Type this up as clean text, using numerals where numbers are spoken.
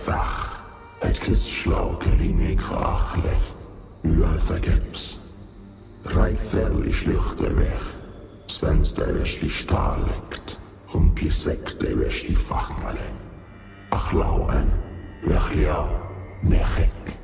fach, het kisslager i mig krachle, vergebs. Reifel ich lüchte weg, Svens der wäsch die Stahlekt, Kisek der wäsch die Fachmale. Ach lauen, wechlia, nechek.